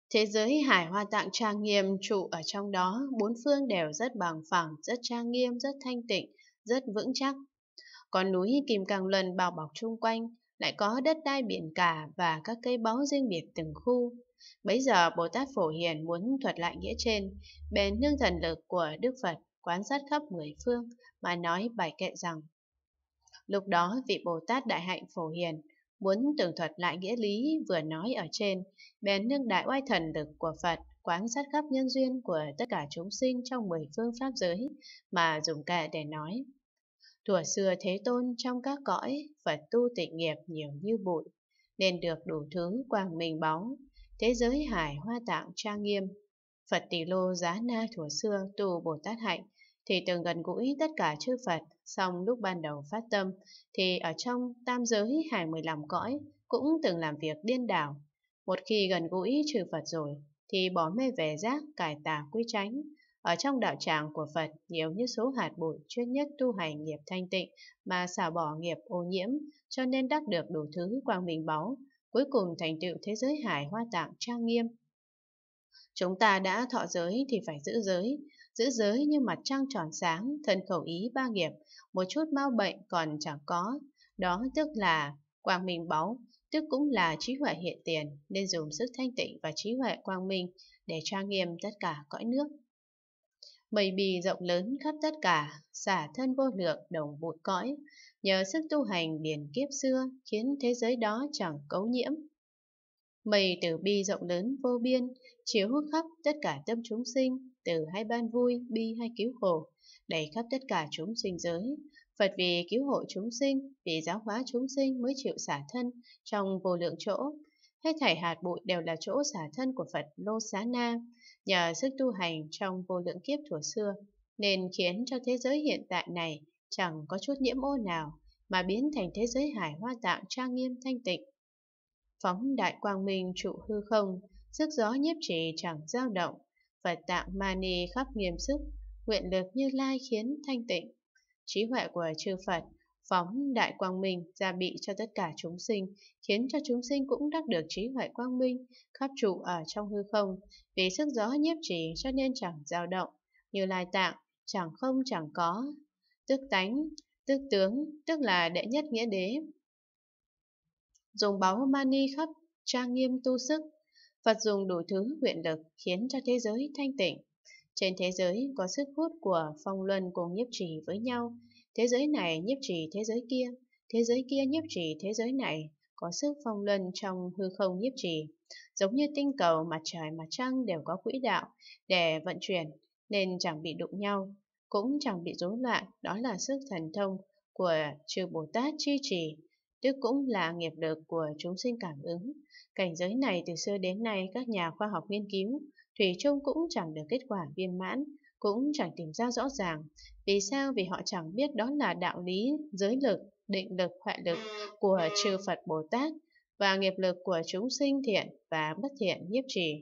Thế giới hải hoa tạng trang nghiêm trụ ở trong đó, bốn phương đều rất bằng phẳng, rất trang nghiêm, rất thanh tịnh, rất vững chắc. Còn núi Kim Cang Luân bao bọc chung quanh, lại có đất đai biển cả và các cây báu riêng biệt từng khu. Bấy giờ Bồ Tát Phổ Hiền muốn thuật lại nghĩa trên, bèn nương thần lực của Đức Phật quan sát khắp mười phương mà nói bài kệ rằng: lúc đó vị Bồ Tát Đại Hạnh Phổ Hiền muốn tường thuật lại nghĩa lý vừa nói ở trên, bèn nương đại oai thần lực của Phật quan sát khắp nhân duyên của tất cả chúng sinh trong mười phương pháp giới mà dùng kệ để nói: thuở xưa Thế Tôn trong các cõi, Phật tu tịnh nghiệp nhiều như bụi, nên được đủ thứ quang minh báu, thế giới hải hoa tạng trang nghiêm. Phật Tỳ Lô Giá Na thuở xưa tu Bồ Tát hạnh, thì từng gần gũi tất cả chư Phật, song lúc ban đầu phát tâm, thì ở trong tam giới hải 15 cõi, cũng từng làm việc điên đảo. Một khi gần gũi chư Phật rồi, thì bỏ mê về giác, cải tà quy chánh. Ở trong đạo tràng của Phật, nhiều như số hạt bụi chuyên nhất tu hành nghiệp thanh tịnh mà xả bỏ nghiệp ô nhiễm, cho nên đắc được đủ thứ quang minh báu, cuối cùng thành tựu thế giới hải hoa tạng trang nghiêm. Chúng ta đã thọ giới thì phải giữ giới như mặt trăng tròn sáng, thân khẩu ý ba nghiệp, một chút mau bệnh còn chẳng có. Đó tức là quang minh báu, tức cũng là trí huệ hiện tiền, nên dùng sức thanh tịnh và trí huệ quang minh để trang nghiêm tất cả cõi nước. Mây bì rộng lớn khắp tất cả, xả thân vô lượng đồng bụi cõi, nhờ sức tu hành điển kiếp xưa khiến thế giới đó chẳng cấu nhiễm. Mây từ bi rộng lớn vô biên, chiếu khắp tất cả tâm chúng sinh, từ hay ban vui, bi hay cứu khổ, đầy khắp tất cả chúng sinh giới. Phật vì cứu hộ chúng sinh, vì giáo hóa chúng sinh mới chịu xả thân trong vô lượng chỗ. Hết thảy hạt bụi đều là chỗ xả thân của Phật Lô Xá Na, nhờ sức tu hành trong vô lượng kiếp thuở xưa, nên khiến cho thế giới hiện tại này chẳng có chút nhiễm ô nào, mà biến thành thế giới hải hoa tạng trang nghiêm thanh tịnh. Phóng đại quang minh trụ hư không, sức gió nhiếp trì chẳng dao động, Phật tạng mani khắp nghiêm sức, nguyện lực Như Lai khiến thanh tịnh. Trí huệ của chư Phật phóng đại quang minh gia bị cho tất cả chúng sinh, khiến cho chúng sinh cũng đắc được trí huệ quang minh, khắp trụ ở trong hư không, vì sức gió nhiếp trì cho nên chẳng dao động. Như Lai tạng chẳng không chẳng có, tức tánh, tức tướng, tức là đệ nhất nghĩa đế. Dùng báu mani khắp trang nghiêm tu sức, Phật dùng đủ thứ nguyện lực khiến cho thế giới thanh tịnh. Trên thế giới có sức hút của phong luân cùng nhiếp trì với nhau, thế giới này nhiếp trì thế giới kia nhiếp trì thế giới này, có sức phong luân trong hư không nhiếp trì. Giống như tinh cầu, mặt trời, mặt trăng đều có quỹ đạo để vận chuyển, nên chẳng bị đụng nhau, cũng chẳng bị rối loạn. Đó là sức thần thông của chư Bồ Tát chi trì, tức cũng là nghiệp lực của chúng sinh cảm ứng. Cảnh giới này từ xưa đến nay các nhà khoa học nghiên cứu, thủy chung cũng chẳng được kết quả viên mãn, cũng chẳng tìm ra rõ ràng. Vì sao? Vì họ chẳng biết đó là đạo lý giới lực, định lực, huệ lực của chư Phật Bồ Tát và nghiệp lực của chúng sinh thiện và bất thiện nhiếp trì.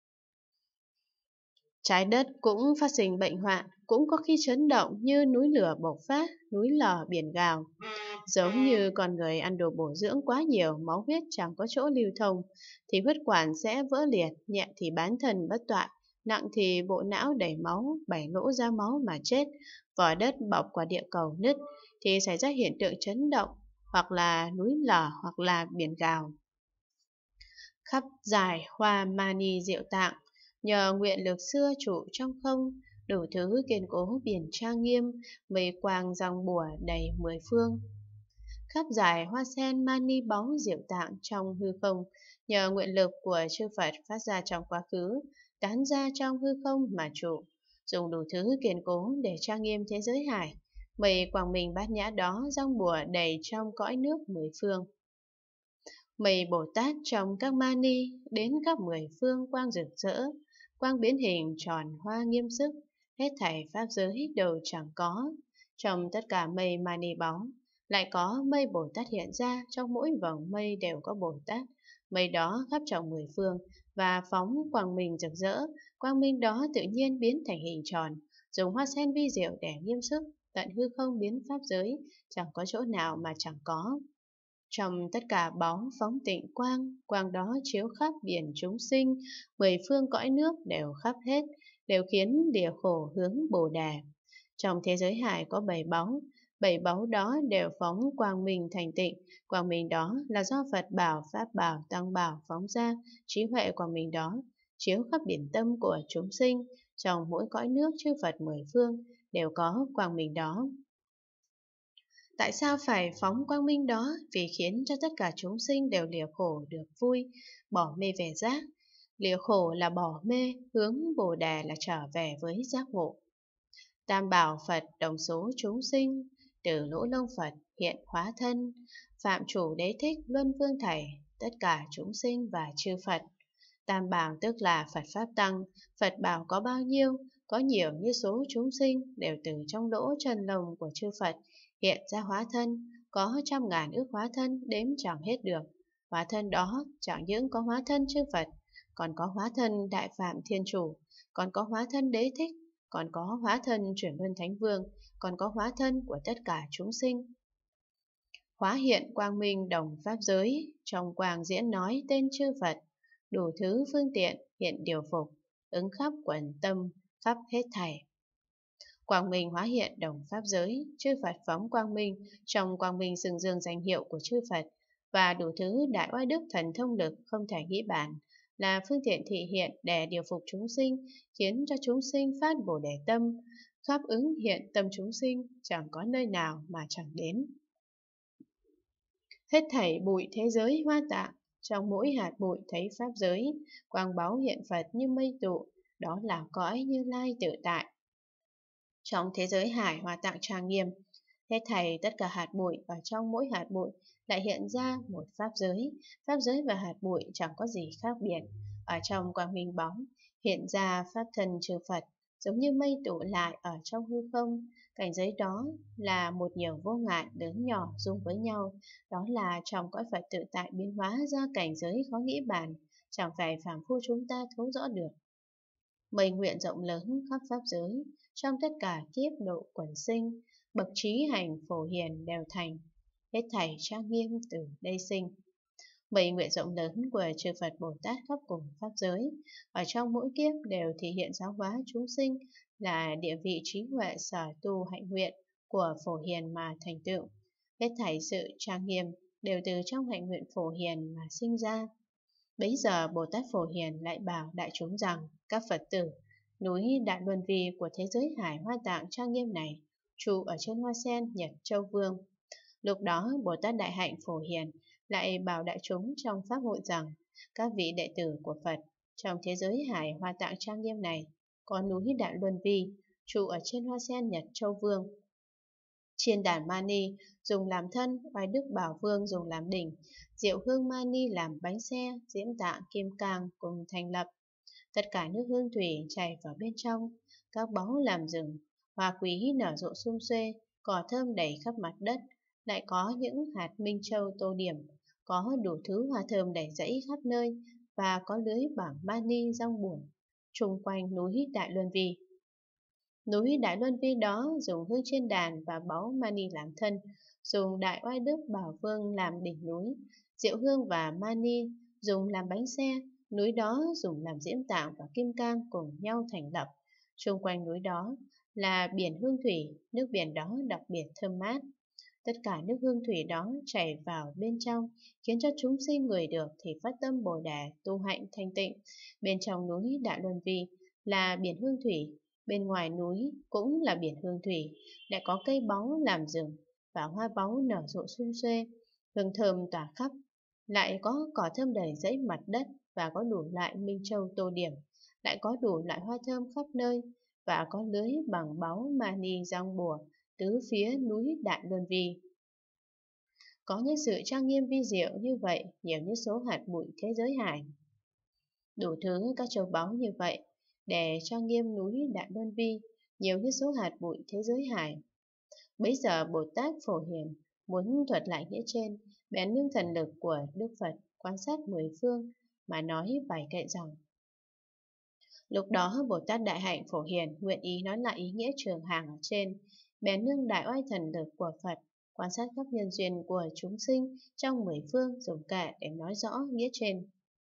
Trái đất cũng phát sinh bệnh hoạn, cũng có khi chấn động như núi lửa bộc phát, núi lở biển gào. Giống như con người ăn đồ bổ dưỡng quá nhiều, máu huyết chẳng có chỗ lưu thông, thì huyết quản sẽ vỡ liệt, nhẹ thì bán thần bất toại, nặng thì bộ não đầy máu, 7 lỗ ra máu mà chết. Vỏ đất bọc qua địa cầu nứt, thì xảy ra hiện tượng chấn động, hoặc là núi lở, hoặc là biển gào. Khắp giải hoa mani diệu tạng, nhờ nguyện lực xưa trụ trong không, đủ thứ kiên cố biển trang nghiêm, mây quang răng bùa đầy mười phương. Khắp giải hoa sen mani báu diệu tạng trong hư không, nhờ nguyện lực của chư Phật phát ra trong quá khứ, tán ra trong hư không mà trụ, dùng đủ thứ kiên cố để trang nghiêm thế giới hải. Mây quang minh bát nhã đó răng bùa đầy trong cõi nước mười phương. Mây Bồ Tát trong các mani đến các mười phương quang rực rỡ, quang biến hình tròn hoa nghiêm sức, hết thảy pháp giới đều chẳng có. Trong tất cả mây mani báu, lại có mây Bồ Tát hiện ra, trong mỗi vầng mây đều có Bồ Tát. Mây đó khắp trong mười phương và phóng quang minh rực rỡ, quang minh đó tự nhiên biến thành hình tròn, dùng hoa sen vi diệu để nghiêm sức, tận hư không biến pháp giới, chẳng có chỗ nào mà chẳng có. Trong tất cả báu phóng tịnh quang, quang đó chiếu khắp biển chúng sinh, mười phương cõi nước đều khắp hết, đều khiến địa khổ hướng Bồ Đề. Trong thế giới hải có bảy báu đó đều phóng quang minh thành tịnh, quang minh đó là do Phật bảo, Pháp bảo, Tăng bảo phóng ra, trí huệ quang minh đó chiếu khắp biển tâm của chúng sinh, trong mỗi cõi nước chư Phật mười phương đều có quang minh đó. Tại sao phải phóng quang minh đó? Vì khiến cho tất cả chúng sinh đều lìa khổ được vui, bỏ mê về giác. Lìa khổ là bỏ mê, hướng Bồ Đề là trở về với giác ngộ. Tam bảo Phật đồng số chúng sinh, từ lỗ lông Phật hiện hóa thân, phạm chủ đế thích luân vương thảy, tất cả chúng sinh và chư Phật. Tam bảo tức là Phật Pháp Tăng, Phật bảo có bao nhiêu, có nhiều như số chúng sinh đều từ trong lỗ chân lồng của chư Phật hiện ra hóa thân, có trăm ngàn ức hóa thân đếm chẳng hết được. Hóa thân đó chẳng những có hóa thân chư Phật, còn có hóa thân Đại Phạm Thiên Chủ, còn có hóa thân Đế Thích, còn có hóa thân Chuyển Luân Thánh Vương, còn có hóa thân của tất cả chúng sinh. Hóa hiện quang minh đồng pháp giới, trong quang diễn nói tên chư Phật, đủ thứ phương tiện hiện điều phục, ứng khắp quần tâm, khắp hết thảy. Quang minh hóa hiện đồng pháp giới, chư Phật phóng quang minh, trong quang minh sừng dương danh hiệu của chư Phật, và đủ thứ đại oai đức thần thông lực không thể nghĩ bàn, là phương tiện thị hiện để điều phục chúng sinh, khiến cho chúng sinh phát Bồ Đề tâm, khắp ứng hiện tâm chúng sinh, chẳng có nơi nào mà chẳng đến. Hết thảy bụi thế giới hoa tạng, trong mỗi hạt bụi thấy pháp giới, quang báu hiện Phật như mây tụ, đó là cõi Như Lai tự tại. Trong thế giới hải hoa tạng trang nghiêm, hết thảy tất cả hạt bụi và trong mỗi hạt bụi lại hiện ra một pháp giới và hạt bụi chẳng có gì khác biệt. Ở trong quang minh bóng hiện ra pháp thân chư Phật, giống như mây tụ lại ở trong hư không. Cảnh giới đó là một nhiều vô ngại lớn nhỏ dung với nhau, đó là trong cõi Phật tự tại biến hóa ra cảnh giới khó nghĩ bàn, chẳng phải phàm phu chúng ta thấu rõ được. Mây nguyện rộng lớn khắp pháp giới, trong tất cả kiếp độ quần sinh, bậc trí hành phổ hiền đều thành, hết thảy trang nghiêm từ đây sinh. Mây nguyện rộng lớn của chư Phật Bồ Tát khắp cùng pháp giới, ở trong mỗi kiếp đều thể hiện giáo hóa chúng sinh, là địa vị trí huệ sở tu hạnh nguyện của phổ hiền mà thành tựu. Hết thảy sự trang nghiêm đều từ trong hạnh nguyện phổ hiền mà sinh ra. Bấy giờ Bồ Tát Phổ Hiền lại bảo đại chúng rằng: các Phật tử, núi Đại Luân Vi của thế giới hải hoa tạng trang nghiêm này trụ ở trên hoa sen Nhật Châu Vương. Lúc đó Bồ Tát Đại Hạnh Phổ Hiền lại bảo đại chúng trong pháp hội rằng: các vị đệ tử của Phật, trong thế giới hải hoa tạng trang nghiêm này có núi Đại Luân Vi trụ ở trên hoa sen Nhật Châu Vương. Chiên đàn mani dùng làm thân, oai đức bảo vương dùng làm đỉnh, diệu hương mani làm bánh xe, diễm tạng kim cang cùng thành lập. Tất cả nước hương thủy chảy vào bên trong, các báu làm rừng, hoa quý nở rộ sum xuê, cỏ thơm đầy khắp mặt đất, lại có những hạt minh châu tô điểm, có đủ thứ hoa thơm đầy rẫy khắp nơi, và có lưới bảng mani rong buồm chung quanh núi Đại Luân Vi. Núi Đại Luân Vi đó dùng hương trên đàn và báu mani làm thân, dùng đại oai đức bảo vương làm đỉnh núi, diệu hương và mani dùng làm bánh xe, núi đó dùng làm diễm tạng và kim cang cùng nhau thành lập. Xung quanh núi đó là biển hương thủy, nước biển đó đặc biệt thơm mát. Tất cả nước hương thủy đó chảy vào bên trong, khiến cho chúng sinh người được thì phát tâm Bồ Đề, tu hạnh thanh tịnh. Bên trong núi Đại Luân Vi là biển hương thủy, bên ngoài núi cũng là biển hương thủy, lại có cây báu làm rừng và hoa báu nở rộ sum xuê, hương thơm tỏa khắp, lại có cỏ thơm đầy rẫy mặt đất và có đủ loại minh châu tô điểm, lại có đủ loại hoa thơm khắp nơi và có lưới bằng báu mani giăng bùa tứ phía núi Đại Luân Vi. Có những sự trang nghiêm vi diệu như vậy, nhiều như số hạt bụi thế giới hải. Đủ thứ các châu báu như vậy để trang nghiêm núi Đại Luân Vi, nhiều như số hạt bụi thế giới hải. Bấy giờ Bồ Tát Phổ Hiền muốn thuật lại nghĩa trên, bèn nương thần lực của Đức Phật quan sát mười phương mà nói bài kệ rằng: lúc đó Bồ Tát Đại Hạnh Phổ Hiền nguyện ý nói lại ý nghĩa trường hàng ở trên, bèn nương đại oai thần lực của Phật quan sát các nhân duyên của chúng sinh trong 10 phương dùng kệ để nói rõ nghĩa trên.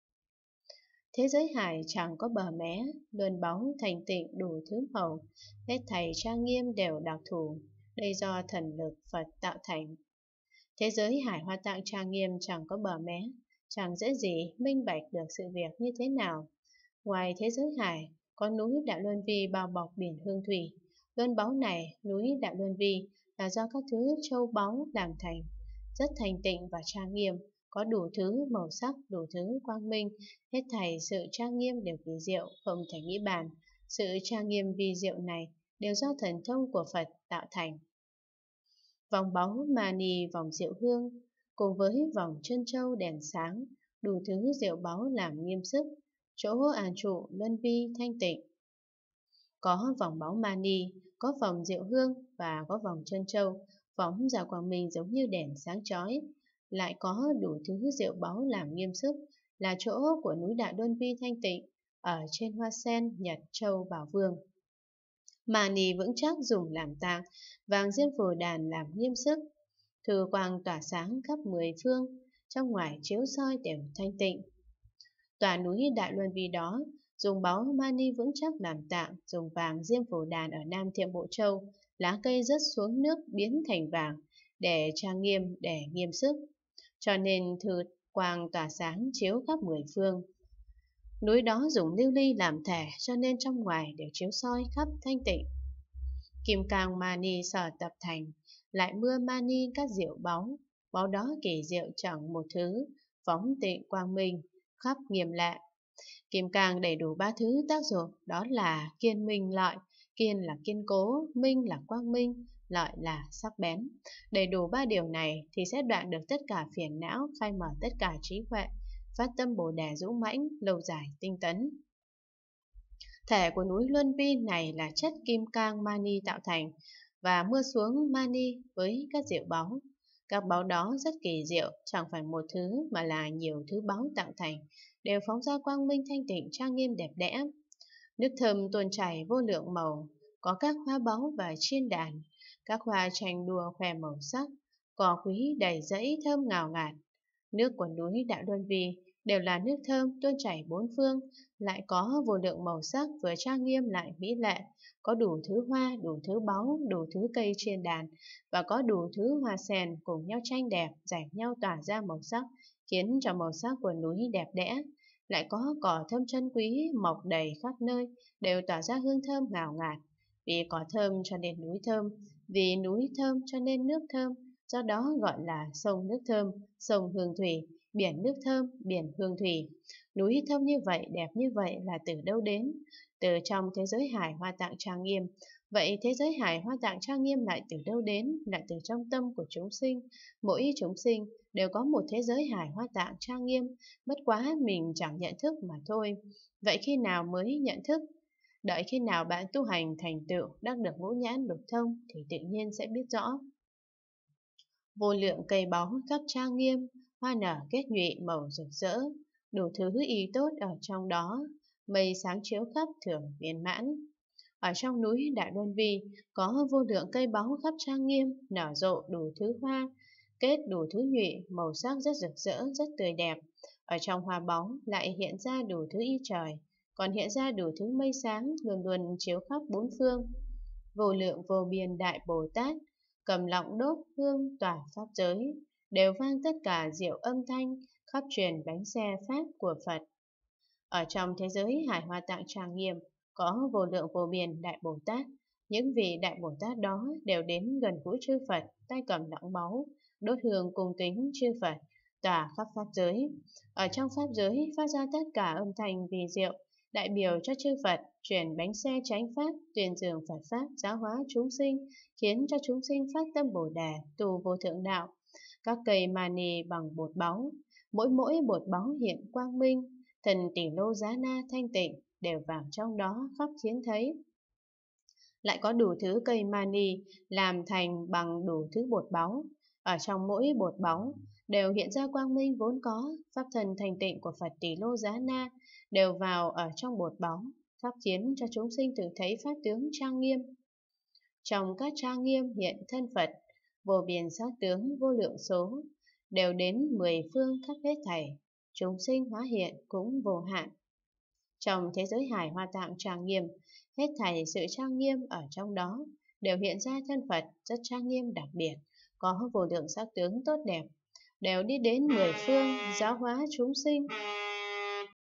Thế giới hải chẳng có bờ mé, luân báu thành tịnh đủ thứ màu, hết thảy trang nghiêm đều đặc thù, đây do thần lực Phật tạo thành. Thế giới hải hoa tạng trang nghiêm chẳng có bờ mé, chẳng dễ gì minh bạch được sự việc như thế nào. Ngoài thế giới hải, có núi Đại Luân Vi bao bọc biển hương thủy. Luân báu này, núi Đại Luân Vi là do các thứ châu báu làm thành, rất thành tịnh và trang nghiêm, có đủ thứ màu sắc, đủ thứ quang minh, hết thảy sự trang nghiêm đều kỳ diệu, không thể nghĩ bàn. Sự trang nghiêm vi diệu này đều do thần thông của Phật tạo thành. Vòng báu mani vòng diệu hương, cùng với vòng chân châu đèn sáng, đủ thứ diệu báu làm nghiêm sức, chỗ an trụ luân vi thanh tịnh. Có vòng báu mani, có vòng diệu hương và có vòng chân châu, phóng ra quang minh giống như đèn sáng chói. Lại có đủ thứ diệu báu làm nghiêm sức, là chỗ của núi Đại Luân Vi thanh tịnh, ở trên hoa sen Nhật Châu Bảo Vương. Mani vững chắc dùng làm tạng, vàng diêm phù đàn làm nghiêm sức, thư quang tỏa sáng khắp 10 phương, trong ngoài chiếu soi đều thanh tịnh. Tòa núi Đại Luân Vi đó, dùng báu mani vững chắc làm tạng, dùng vàng diêm phù đàn ở Nam Thiệm Bộ Châu, lá cây rớt xuống nước biến thành vàng, để trang nghiêm, để nghiêm sức. Cho nên thư quang tỏa sáng chiếu khắp 10 phương. Núi đó dùng lưu ly làm thể, cho nên trong ngoài đều chiếu soi khắp thanh tịnh. Kim cang mani sở tập thành, lại mưa mani các diệu báu, báu đó kỳ diệu chẳng một thứ, phóng tịnh quang minh, khắp nghiêm lệ. Kim cang đầy đủ 3 thứ tác dụng, đó là kiên minh lợi, kiên là kiên cố, minh là quang minh, lợi là sắc bén. Đầy đủ 3 điều này thì sẽ đoạn được tất cả phiền não, khai mở tất cả trí huệ, phát tâm Bồ Đề dũng mãnh, lâu dài tinh tấn. Thể của núi Luân Vi này là chất kim cang mani tạo thành, và mưa xuống mani với các diệu báu. Các báu đó rất kỳ diệu, chẳng phải một thứ mà là nhiều thứ báu tạo thành, đều phóng ra quang minh thanh tịnh trang nghiêm đẹp đẽ. Nước thơm tuôn chảy vô lượng màu, có các hoa báu và chiên đàn, các hoa tranh đua khoe màu sắc, cỏ quý đầy rẫy thơm ngào ngạt. Nước của núi Đại Luân Vi đều là nước thơm tuôn chảy 4 phương, lại có vô lượng màu sắc vừa trang nghiêm lại mỹ lệ, có đủ thứ hoa, đủ thứ báu, đủ thứ cây trên đàn, và có đủ thứ hoa sen cùng nhau tranh đẹp, rải nhau tỏa ra màu sắc, khiến cho màu sắc của núi đẹp đẽ. Lại có cỏ thơm chân quý mọc đầy khắp nơi, đều tỏa ra hương thơm ngào ngạt. Vì cỏ thơm cho nên núi thơm, vì núi thơm cho nên nước thơm, do đó gọi là sông nước thơm, sông hương thủy, biển nước thơm, biển hương thủy. Núi thơm như vậy, đẹp như vậy là từ đâu đến? Từ trong thế giới hải hoa tạng trang nghiêm. Vậy thế giới hải hoa tạng trang nghiêm lại từ đâu đến? Lại từ trong tâm của chúng sinh. Mỗi chúng sinh đều có một thế giới hải hoa tạng trang nghiêm, bất quá mình chẳng nhận thức mà thôi. Vậy khi nào mới nhận thức? Đợi khi nào bạn tu hành thành tựu, đắc được ngũ nhãn lục thông thì tự nhiên sẽ biết rõ. Vô lượng cây báu khắp trang nghiêm, hoa nở kết nhụy màu rực rỡ, đủ thứ ý tốt ở trong đó, mây sáng chiếu khắp thường viên mãn. Ở trong núi Đại Luân Vi có vô lượng cây báu khắp trang nghiêm, nở rộ đủ thứ hoa, kết đủ thứ nhụy, màu sắc rất rực rỡ, rất tươi đẹp. Ở trong hoa báu lại hiện ra đủ thứ y trời, còn hiện ra đủ thứ mây sáng luôn luôn chiếu khắp 4 phương. Vô lượng vô biên Đại Bồ Tát cầm lọng đốt hương tỏa pháp giới, đều vang tất cả diệu âm thanh, khắp truyền bánh xe pháp của Phật. Ở trong thế giới hải hoa tạng trang nghiêm, có vô lượng vô biên Đại Bồ Tát. Những vị Đại Bồ Tát đó đều đến gần gũi chư Phật, tay cầm lọng báu, đốt hương cung kính chư Phật, tỏa khắp pháp giới. Ở trong pháp giới phát ra tất cả âm thanh vì diệu, đại biểu cho chư Phật, truyền bánh xe chánh pháp, tuyên dương Phật pháp, giáo hóa chúng sinh, khiến cho chúng sinh phát tâm Bồ Đề, tu vô thượng đạo. Các cây mani bằng bột báu, mỗi bột báu hiện quang minh, thần tỷ lô giá na thanh tịnh đều vào trong đó khắp khiến thấy. Lại có đủ thứ cây mani làm thành bằng đủ thứ bột báu. Ở trong mỗi bột báu đều hiện ra quang minh vốn có, pháp thần thành tịnh của Phật tỷ lô giá na đều vào ở trong bột báu, khắp khiến cho chúng sinh tự thấy pháp tướng trang nghiêm. Trong các trang nghiêm hiện thân Phật, vô biên sắc tướng vô lượng số, đều đến 10 phương khắp hết thảy, chúng sinh hóa hiện cũng vô hạn. Trong thế giới hải Hoa Tạng trang nghiêm, hết thảy sự trang nghiêm ở trong đó đều hiện ra thân Phật rất trang nghiêm đặc biệt, có vô lượng sắc tướng tốt đẹp, đều đi đến 10 phương giáo hóa chúng sinh.